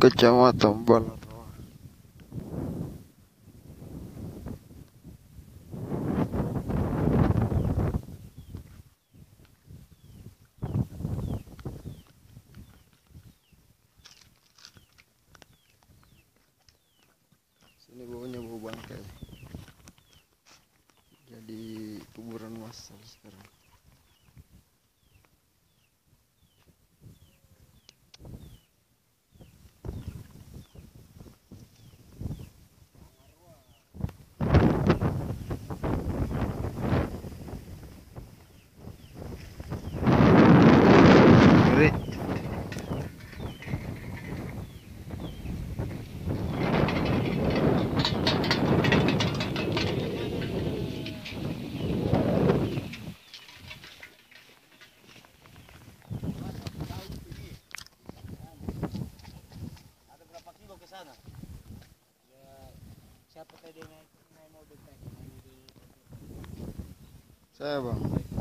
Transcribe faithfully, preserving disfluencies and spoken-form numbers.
Kecamatan Balarua. Sini baunya bau bangkai. Jadi kuburan massal sekarang. Ngeri. Ada berapa kilo ke sana? Ya, siapa tadi naik naik mobil tadi? Saya bang.